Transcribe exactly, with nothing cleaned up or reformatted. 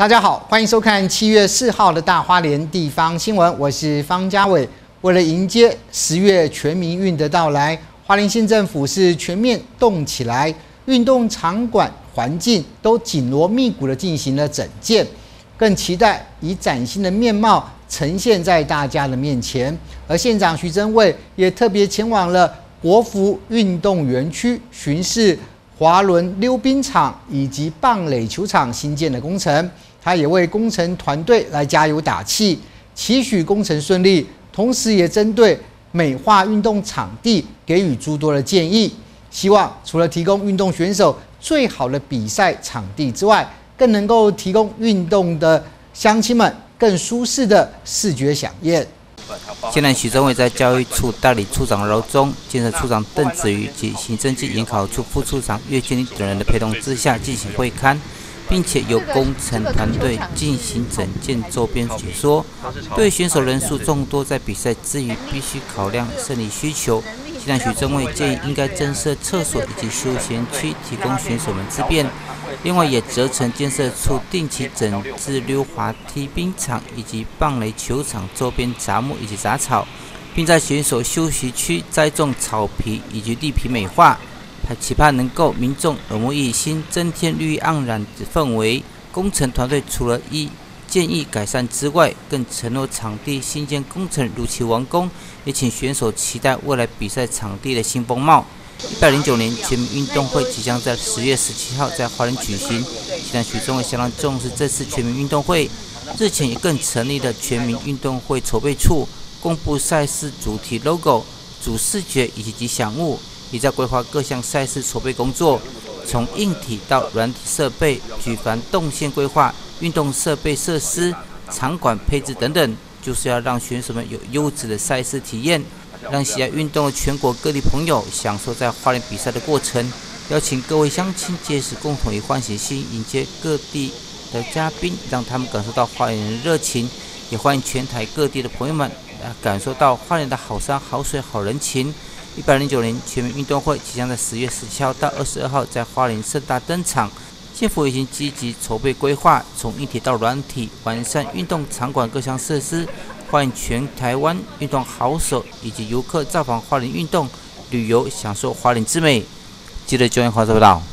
大家好，欢迎收看七月四号的大花莲地方新闻，我是方家伟。为了迎接十月全民运的到来，花莲县政府是全面动起来，运动场馆环境都紧锣密鼓的进行了整建，更期待以崭新的面貌呈现在大家的面前。而县长徐榛蔚也特别前往了国福运动园区巡视滑轮溜冰场以及棒垒球场新建的工程，他也为工程团队来加油打气，期许工程顺利，同时也针对美化运动场地给予诸多的建议，希望除了提供运动选手最好的比赛场地之外，更能够提供运动的乡亲们更舒适的视觉飨宴。 现任徐榛蔚在教育处代理处长饶宗、建设处长邓子瑜及行政暨研考处副处长岳建立等人的陪同之下进行会勘，并且由工程团队进行整建周边解说。对选手人数众多，在比赛之余必须考量生理需求。现在徐榛蔚建议应该增设厕所以及休闲区，提供选手们之便。另外，也责成建设处定期整治溜滑梯冰场以及棒垒球场周边杂木以及杂草，并在选手休息区栽种草皮以及地皮美化，期盼能够民众耳目一新，增添绿意盎然的氛围。工程团队除了依建议改善之外，更承诺场地新建工程如期完工，也请选手期待未来比赛场地的新风貌。一百零九年全民运动会即将在十月十七号在花莲举行，现在徐榛蔚相当重视这次全民运动会，日前也更成立了全民运动会筹备处，公布赛事主题 logo、主视觉以及吉祥物，也在规划各项赛事筹备工作，从硬体到软体设备，举凡动线规划、运动设备设施、场馆配置等等，就是要让选手们有优质的赛事体验，让喜爱运动的全国各地朋友享受在花莲比赛的过程。邀请各位乡亲届时共同以欢喜心迎接各地的嘉宾，让他们感受到花莲人的热情，也欢迎全台各地的朋友们感受到花莲的好山好水好人情。一百零九年全民运动会即将在十月十七号到二十二号在花莲盛大登场，县府已经积极筹备规划，从硬体到软体完善运动场馆各项设施，欢迎全台湾运动好手以及游客造访花莲运动旅游，享受花莲之美。记得就业华报道。